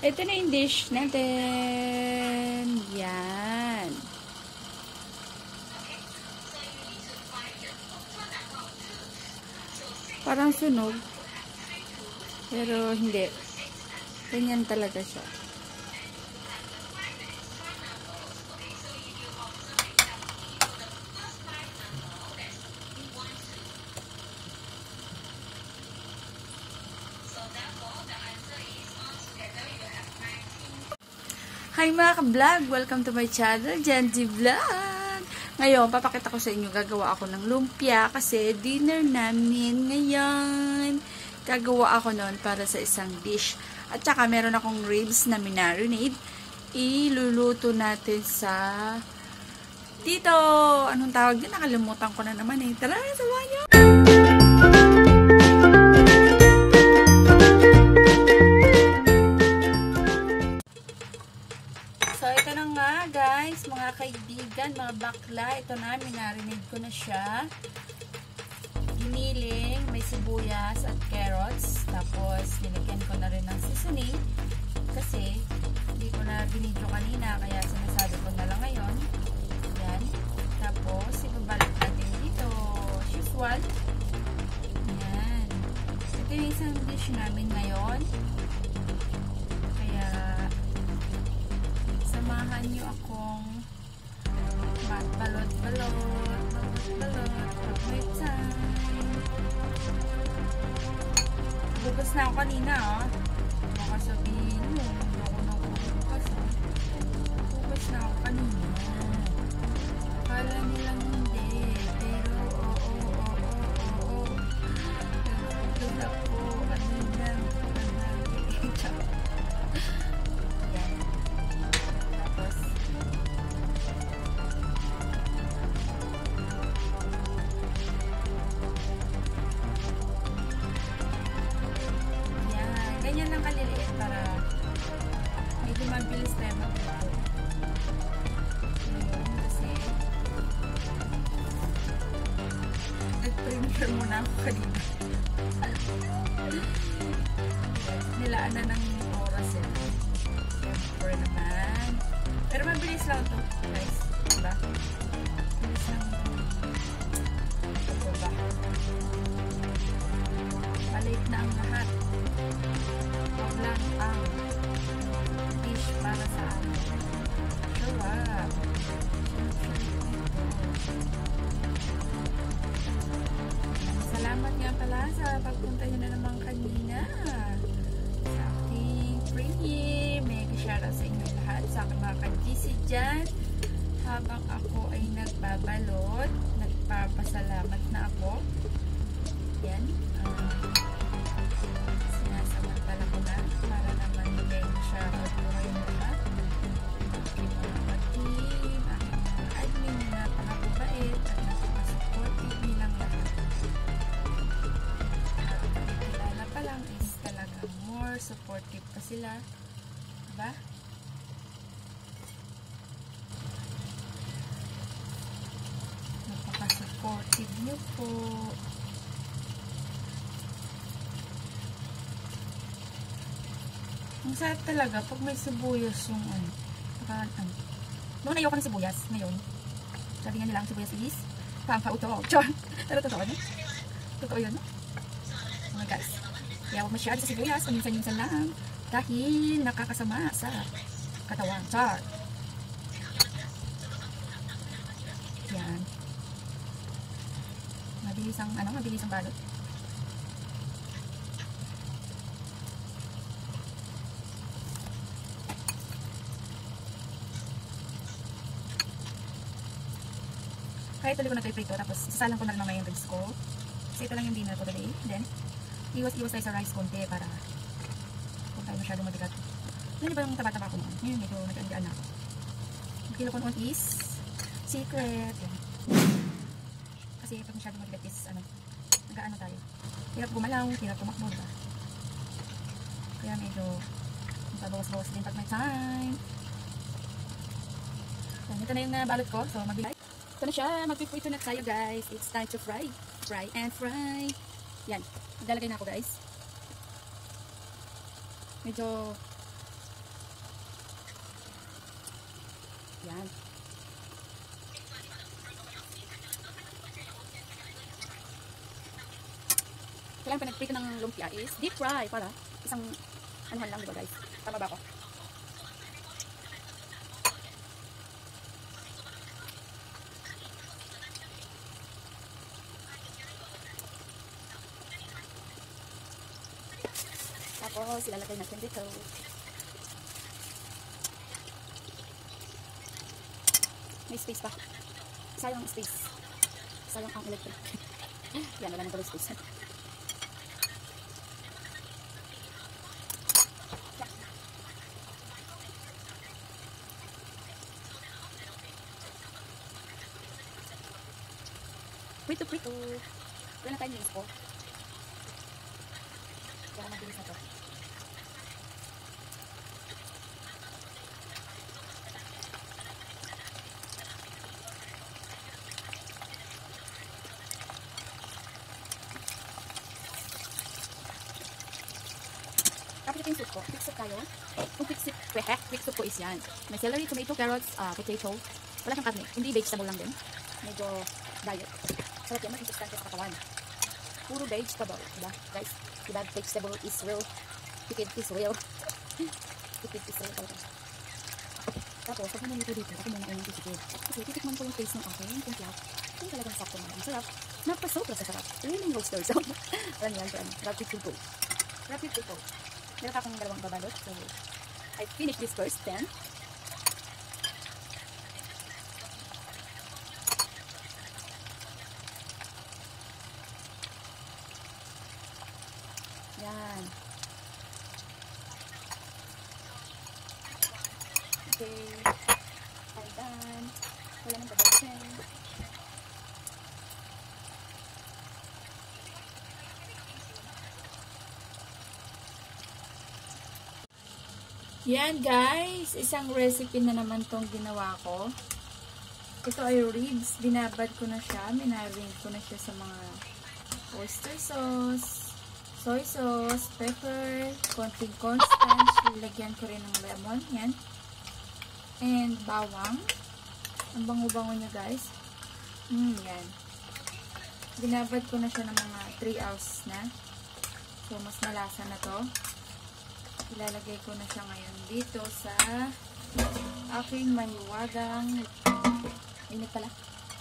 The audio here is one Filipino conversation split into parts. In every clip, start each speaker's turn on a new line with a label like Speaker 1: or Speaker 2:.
Speaker 1: Ito na yung dish natin. Yan. Parang sunog. Pero hindi. Ganyan talaga siya. Hi mga ka-vlog! Welcome to my channel, Genji Vlog! Ngayon, papakita ko sa inyo, gagawa ako ng lumpia kasi dinner namin ngayon. Gagawa ako noon para sa isang dish. At saka meron akong ribs na minarinade. Iluluto natin sa dito. Anong tawag din? Nakalimutan ko na naman eh. Tara, samahan niyo! So, ito na nga guys, mga kaibigan, mga bakla. Ito na, minarinade ko na siya. Giniling, may sibuyas at carrots. Tapos, nilagyan ko na rin ng seasoning. Kasi, hindi ko na binidyo kanina, kaya sinasabi ko na lang ngayon. Yan. Tapos, ibabalik natin dito. As usual. Yan. Ito yung isang dish namin ngayon. Kaya, samahan nyo akong balot-balot, pag may time. Bukas na ako kanina, oh. Baka sabihin mo, ako na bukas, oh. Bukas na ako kanina. Akala nilang hindi, pero oo. Bukas ako kanina. Yan. Tapos, ganyan lang kaliliit para medyo mabilis tayo magluto. Ngayon, kasi nag-premiere muna ako kanina. Nilaan na ng oras eh. Siyempre naman. Pero mabilis lang ito, guys. Diba? Mabilis lang ito. Diba? Palit na ang lahat. Huwag lang ang dish para sa amin. Sarap. Salamat nga pala sa pagpunta nyo na naman kanina sa ating premiere. May shoutout sa inyo lahat, sa aking mga ka-GC dyan. Habang ako ay nagbabalot, nagpapasalamat na ako. Yan. Sinasamantala ko na para naman may shoutout ko kayo lahat. Aking mga mag-team, aking mga admin na napakababait at napaka-supportive nilang lahat. Kilala pa lang is talaga more supportive pa sila. Diba? Napaka-supportive niyo po. Ang sarap talaga pag may sibuyas yung noon ayoko ng sibuyas ngayon. Sabi nga nila ang sibuyas is pampauto. Chon! Pero totoo no? Totoo yun no? Mga guys. Kaya huwag masyado sa sibuyas. Paminsan-minsan lang. Dahil nakakasama sa katawan. Char! Yan. Mabilis ang balot. Kaya tuloy ko na ito tapos isasalang ko na lang yung ribs ko. Kasi ito lang yung dinner ko today. Then, iwas-iwas tayo sa rice konti para kung tayo masyadong mabigat. Yan ba yung taba-taba ko noon? Ngayon medyo nag-aan na ako. Ang kilo ko noon is secret. Yan. Kasi pag masyadong mabigat is nag-aano tayo. Hirap gumalaw, hirap tumakbo, diba? Kaya medyo bawas-bawas din pag may time. So, ito na yung balot ko. So, mag-like. Ito na siya. Magpiprito na tayo, guys. It's time to fry. Fry and fry. Yan. Maglalagay na ako, guys. Medyo Yan. Kailangan pinag-prito ng lumpia is deep fry para isang anuhan lang, diba guys? Tama ba ako? Tapos, ilalagay natin dito. May space pa. Sayang space. Sayang ang electric. Yan, wala nang tuloy space. Prito. Wala na tayong minutes po. Kaya mabilis na to. Tapos ito yung soup ko. Quick soup tayo. Kung quick soup ko is yan. May celery, tomato, carrots, potato. Wala siyang karne. Hindi vegetable lang din. Medyo diet. Sarap yan. Mag-insistante sa katawan. Puro vegetable. Diba? Guys, diba vegetable is real. Tikid is real. Tikid is real talaga. Tapos, pag naman ito dito, ako muna ay yung tikid. Kasi titikman ko yung taste ng aking kumplak. Yung talagang sakto naman. Ang sarap. Napasobra sa sarap. Really roasters. Alam yan. Rapid to go. Rapid to go. Meron akong dalawang babalot. So, I finish this first, then yan. Okay. I'm done. Wala nang babalot. Yan guys, isang recipe na naman tong ginawa ko. Ito ay ribs. Binabad ko na siya. Minarinate ko na siya sa mga oyster sauce, soy sauce, pepper, konting cornstarch. Lagyan ko rin ng lemon. Yan. And bawang. Ang bango-bango niya guys. Yan. Binabad ko na siya ng mga 3 hours na. So, mas malasa na to. Ilalagay ko na siya ngayon dito sa aking mahiwagang init pala.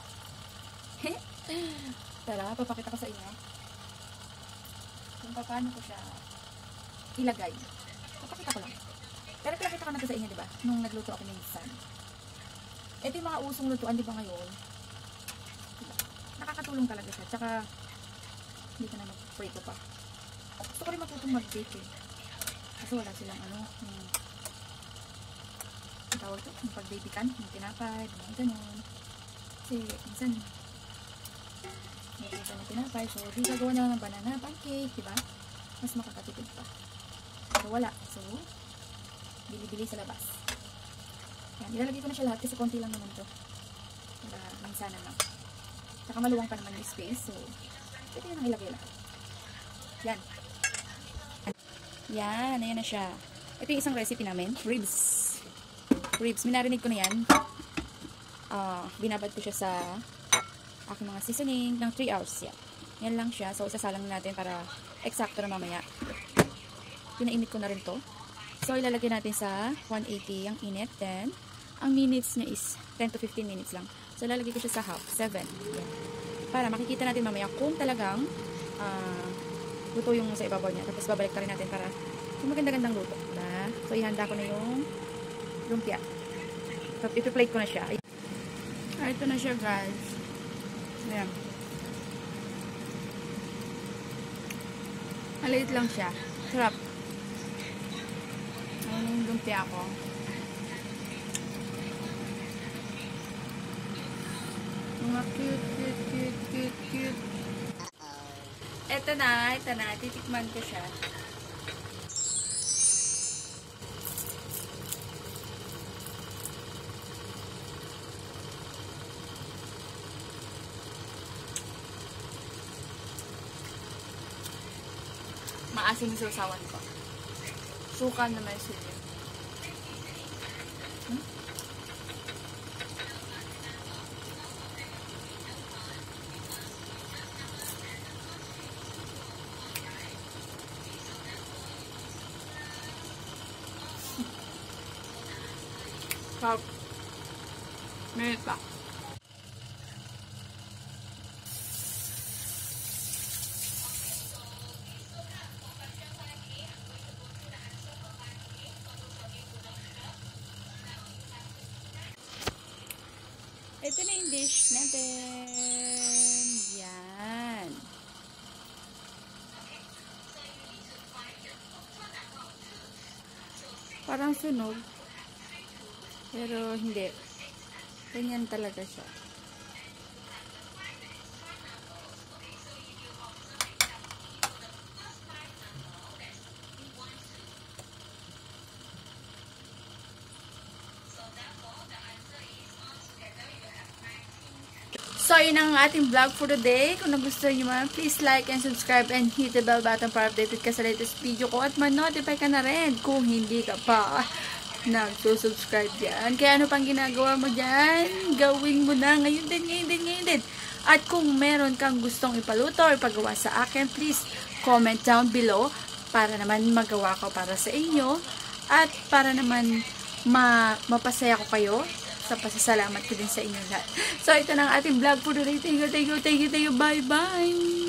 Speaker 1: Tara, papakita ko sa inyo kung paano ko siya ilagay. Papakita ko lang. Pero pinakita ko na to sa inyo, diba? Nung nagluto ako minsan. Ito yung mga usong lutuan, diba ngayon? Diba? Nakakatulong talaga siya. Tsaka, hindi ka na mag-prito pa. Gusto ko rin matutong mag-bake eh. Kasi wala silang ang tawag ito, yung pag-babycan, yung tinapay, mga ganun. Kasi, minsan, may ganun yung tinapay. So, di gagawa na ng banana, pancake, diba? Mas makakatipid pa. Pero wala. So, bili-bili sa labas. Yan, ilalagay ko na siya lahat kasi konti lang naman to. Para minsanan lang. Saka maluwang pa naman yung space. So, ito yung ilagay lang. Yan. Yan, ayan na siya. Ito yung isang recipe namin. Ribs. Ribs. Minarinig ko na yan. Binabad ko siya sa aking mga seasoning ng 3 hours. Yan. Yan lang siya. So, isasalang natin para eksakto na mamaya. Pinainit ko na rin to. So, ilalagay natin sa 180 ang init. Then, ang minutes niya is 10 to 15 minutes lang. So, ilalagay ko siya sa half. 7. Yan. Para makikita natin mamaya kung talagang luto yung sa ibabaw niya. Tapos babalik rin natin para yung maganda-gandang luto. Diba? So, ihanda ko na yung lumpia. So, ipi-plate ko na siya. Ito na siya, guys. Ayan. Maliit lang siya. Sarap. Ayan yung lumpia ko. Mga cute. Ito na. Titikman ko siya. Maasim yung sausawan ko. Suka na may sili.
Speaker 2: Sarap. Minute pa. Ito na yung dish natin. Yan. Parang sunog. Pero hindi. Ganyan talaga siya. So, yun ang ating vlog for today. Kung nagustuhan nyo man, please like and subscribe and hit the bell button para updated ka sa latest video ko at ma-notify ka na rin kung hindi ka pa nagsusubscribe dyan. Kaya ano pang ginagawa mo dyan? Gawin mo na ngayon din. At kung meron kang gustong ipaluto or ipagawa sa akin, please comment down below para naman magawa ko para sa inyo at para naman mapasaya ko kayo sa pasasalamat ko din sa inyo lahat. So, ito na ang ating vlog for today. Thank you. Bye-bye!